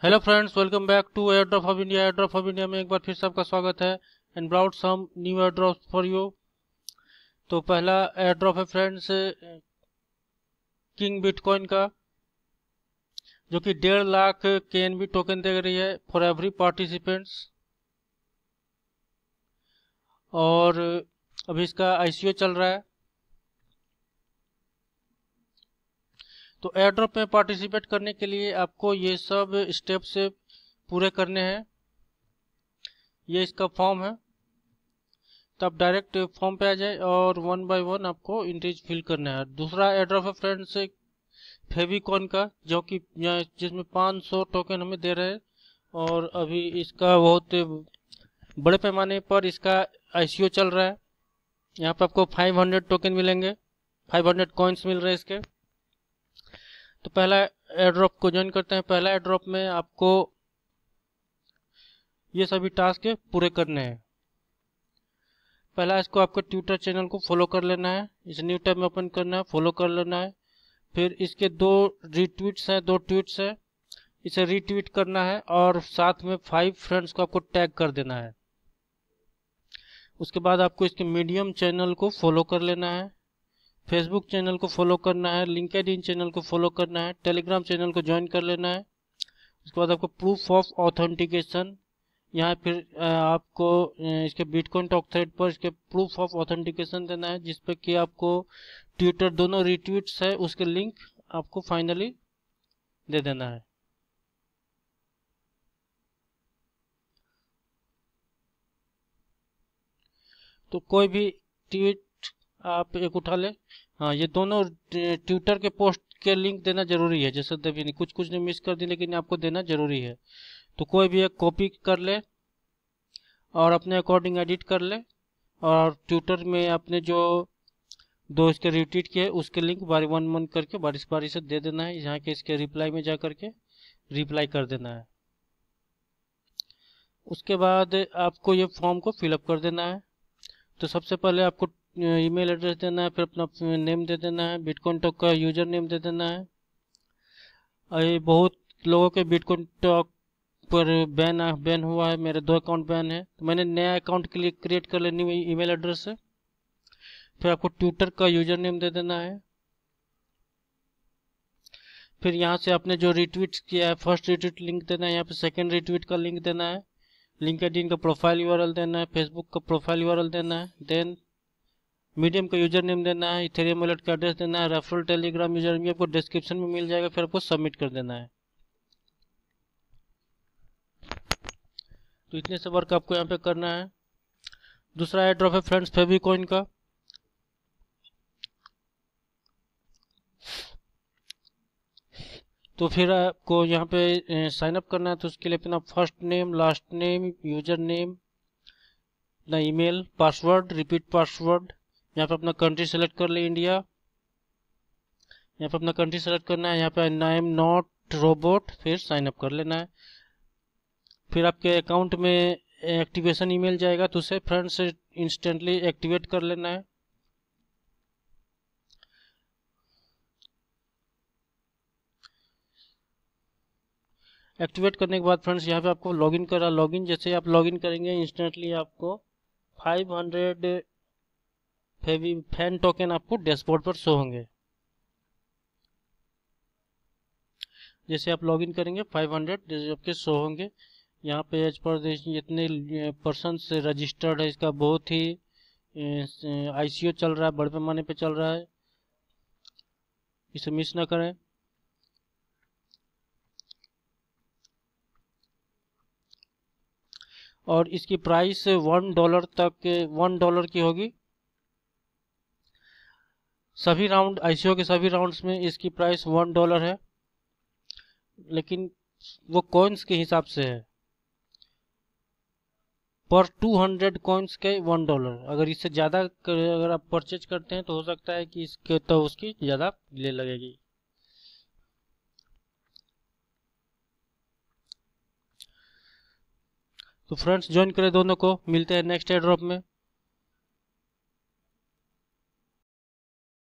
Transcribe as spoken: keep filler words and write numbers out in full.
Hello friends, welcome back to airdrop of India. Airdrop of India में एक बार फिर से आपका स्वागत है and brought some new airdrop for you. तो पहला एयर ड्रॉप है फ्रेंड्स किंग बिटकॉइन का, जो कि डेढ़ लाख के एन बी टोकन दे रही है फॉर एवरी पार्टिसिपेंट्स। और अभी इसका आईसीओ चल रहा है। तो एयर ड्रॉप में पार्टिसिपेट करने के लिए आपको ये सब स्टेप्स पूरे करने हैं। ये इसका फॉर्म है, तो आप डायरेक्ट फॉर्म पे आ जाए और वन बाय वन आपको इंट्रीज फिल करना है। दूसरा एयर ड्रॉप है फ्रेंड्स फेविकॉन का, जो कि जिसमें पाँच सौ टोकन हमें दे रहे हैं। और अभी इसका बहुत बड़े पैमाने पर इसका आईसीओ चल रहा है। यहाँ पे आपको पाँच सौ टोकन मिलेंगे, पाँच सौ कॉइन्स मिल रहे हैं इसके। तो पहला एयर ड्रॉप को ज्वाइन करते हैं। पहला एयर ड्रॉप में आपको ये सभी टास्क पूरे करने हैं। पहला इसको आपको ट्विटर चैनल को फॉलो कर लेना है। इस न्यू टैब में ओपन करना है, फॉलो कर लेना है। फिर इसके दो रीट्वीट्स हैं, दो ट्वीट्स हैं, इसे रीट्वीट करना है और साथ में फाइव फ्रेंड्स को आपको टैग कर देना है। उसके बाद आपको इसके मीडियम चैनल को फॉलो कर लेना है, फेसबुक चैनल को फॉलो करना है, लिंक्डइन चैनल को फॉलो करना है, टेलीग्राम चैनल को ज्वाइन कर लेना है। उसके बाद आपको प्रूफ ऑफ ऑथेंटिकेशन, यहाँ फिर आपको इसके बिटकॉइन टॉक थ्रेड पर इसके प्रूफ ऑफ ऑथेंटिकेशन देना है, जिस पे कि आपको ट्विटर दोनों रिट्वीट्स है उसके लिंक आपको फाइनली दे देना है। तो कोई भी ट्वीट आप एक उठा ले। हाँ, ये दोनों ट्विटर के पोस्ट के लिंक देना जरूरी है। जैसे देवी नहीं, कुछ कुछ ने मिस कर दी, लेकिन आपको देना जरूरी है। तो कोई भी एक कॉपी कर ले और अपने अकॉर्डिंग एडिट कर ले, और ट्विटर में आपने जो दो इसके रिट्वीट किए उसके लिंक बारी वन वन करके बारिश बारी से दे देना है। यहाँ के इसके रिप्लाई में जा करके रिप्लाई कर देना है। उसके बाद आपको ये फॉर्म को फिलअप कर देना है। तो सबसे पहले आपको ईमेल एड्रेस देना है, फिर अपना नेम दे देना है, बिटकॉइन टॉक का यूजर नेम दे देना है। ये बहुत लोगों के बिटकॉइन टॉक पर बैन बैन हुआ है, मेरे दो अकाउंट बैन है, तो मैंने नया अकाउंट के लिए क्रिएट कर लेनी है ईमेल एड्रेस से। फिर आपको ट्विटर का यूजर नेम दे देना है। फिर यहाँ से आपने जो रिट्वीट किया है, फर्स्ट रिट्वीट लिंक देना है, यहाँ पे सेकंड रिट्वीट का लिंक देना है, लिंक्डइन का प्रोफाइल यूआरएल देना है, फेसबुक का प्रोफाइल यूआरएल देना है, देन मीडियम का यूजर नेम देना है, इथेरियम वॉलेट का एड्रेस देना है, रेफरल टेलीग्राम यूजर नेम आपको डिस्क्रिप्शन में मिल जाएगा। फिर आपको सबमिट कर देना है। तो इतने से वर्क आपको यहाँ पे करना है। दूसरा एयर ड्रॉप है फ्रेंड्स फेविकॉइन का। तो फिर आपको यहाँ पे साइन अप करना है। तो उसके लिए अपना first name, last name, username, अपना ईमेल, पासवर्ड, रिपीट पासवर्ड, यहाँ पे अपना कंट्री सेलेक्ट कर ले, इंडिया। यहाँ पे अपना कंट्री सेलेक्ट करना है, यहाँ पे आई एम नॉट रोबोट, फिर साइन अप कर लेना है। फिर आपके अकाउंट में एक्टिवेशन ईमेल जाएगा, तो उसे फ्रेंड्स इंस्टेंटली एक्टिवेट कर लेना है। एक्टिवेट करने के बाद फ्रेंड्स यहाँ पे आपको लॉगिन करा। लॉगिन जैसे आप लॉगिन करेंगे, इंस्टेंटली आपको पाँच सौ फेवी फैन टोकन आपको डैशबोर्ड पर शो होंगे। जैसे आप लॉगिन करेंगे पाँच सौ आपके शो होंगे। यहाँ पे एज पर जितने पर्सन से रजिस्टर्ड है, इसका बहुत ही आईसीओ चल रहा है, बड़े पैमाने पे चल रहा है, इसे मिस ना करें। और इसकी प्राइस वन डॉलर तक वन डॉलर की होगी। सभी राउंड आईसीओ के सभी राउंड्स में इसकी प्राइस वन डॉलर है, लेकिन वो कॉइन्स के हिसाब से है। पर टू हंड्रेड कॉइन्स के वन डॉलर। अगर इससे ज़्यादा अगर आप परचेज करते हैं तो हो सकता है कि इसके तो उसकी ज़्यादा ले लगेगी। तो फ्रेंड्स ज्वाइन करें दोनों को। मिलते हैं नेक्स्ट एयर ड्रॉप में।